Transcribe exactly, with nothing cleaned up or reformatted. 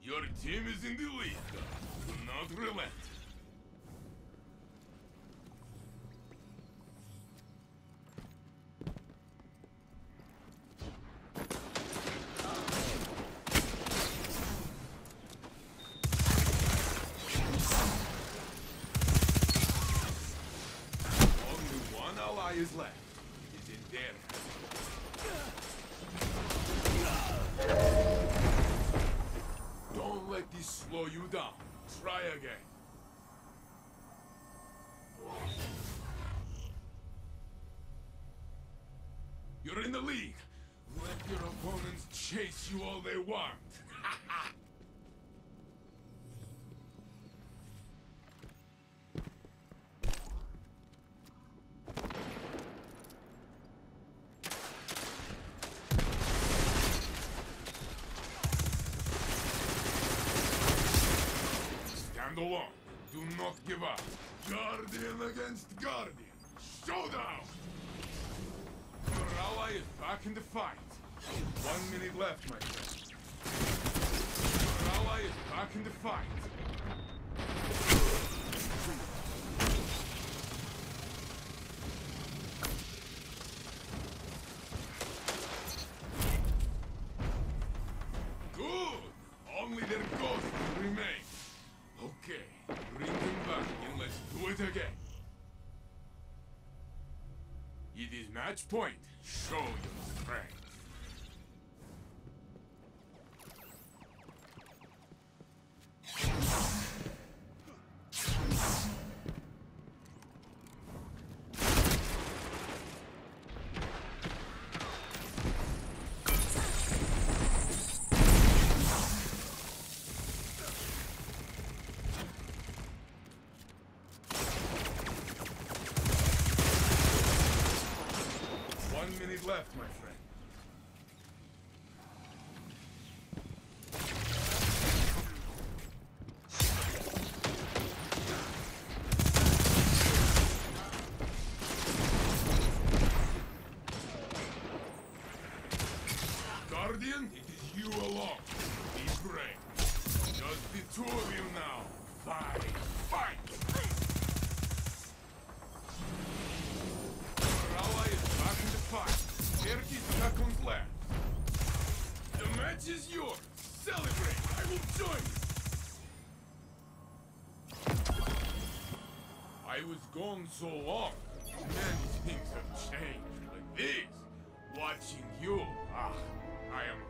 Your team is in the lead. Do not relent. Only one ally is left. It is in their hands. Don't let this slow you down. Try again. You're in the league. Let your opponents chase you all they want. Stand alone. Do not give up. Guardian against Guardian. Showdown! Your ally is back in the fight. One minute left, my friend. Your ally is back in the fight. Good! Only their ghost will remain. Okay, bring them back and let's do it again. It is match point. Show your strength. One minute left, my friend. Guardian, it is you alone. Be brave. Just the two of you now. Fight! Fight! Your ally is back in the fight. thirty seconds left. The match is yours. Celebrate. I will join you. I was gone so long. Many things have changed. Like this. Watching you. Ah, I am